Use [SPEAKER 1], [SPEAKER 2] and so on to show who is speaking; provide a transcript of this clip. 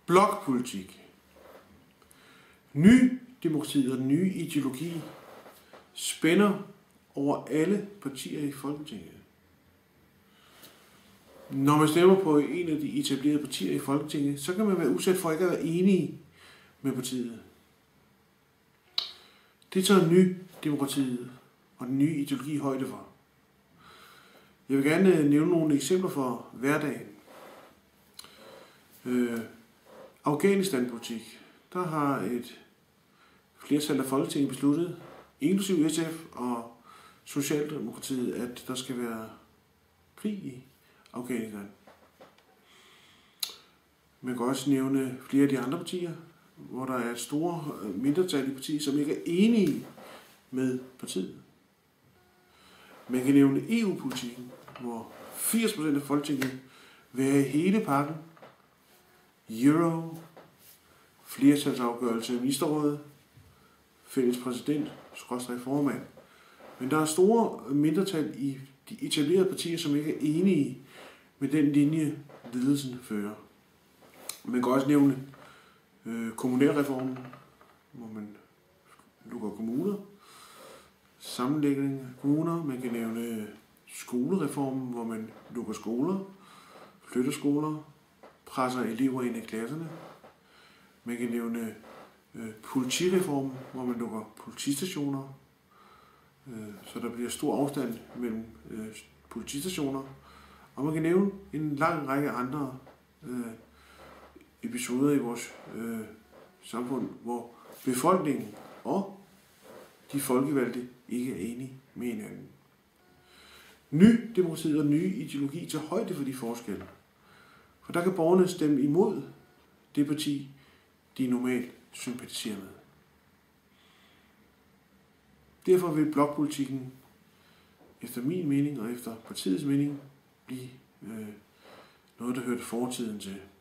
[SPEAKER 1] Blokpolitik. Nydemokratiet og den nye ideologi spænder over alle partier i Folketinget. Når man stemmer på en af de etablerede partier i Folketinget, så kan man være udsat for ikke at være enige med partiet. Det tager nydemokratiet og den nye ideologi højde for. Jeg vil gerne nævne nogle eksempler for hverdagen. Afghanistan-politik. Der har et flertal af Folketinget besluttet, inklusive SF og Socialdemokratiet, at der skal være krig i Afghanistan. Man kan også nævne flere af de andre partier, hvor der er et store mindretal i partiet, som ikke er enige med partiet. Man kan nævne EU-politikken, hvor 80% af Folketinget vil have hele pakken. Euro, flertalsafgørelse af ministerrådet, fælles præsident, /formand. Men der er store mindretal i de etablerede partier, som ikke er enige med den linje, ledelsen fører. Man kan også nævne kommunalreformen, hvor man lukker kommuner, sammenlægning af kommuner. Man kan nævne skolereformen, hvor man lukker skoler, flytter skoler, presser elever ind i klasserne. Man kan nævne politireformen, hvor man lukker politistationer, så der bliver stor afstand mellem politistationer. Og man kan nævne en lang række andre episoder i vores samfund, hvor befolkningen og de folkevalgte ikke er enige med hinanden. Nydemokratiet og nye ideologi tager højde for de forskelle. For der kan borgerne stemme imod det parti, de normalt sympatiserer med. Derfor vil blokpolitikken efter min mening og efter partiets mening blive noget, der hørte fortiden til.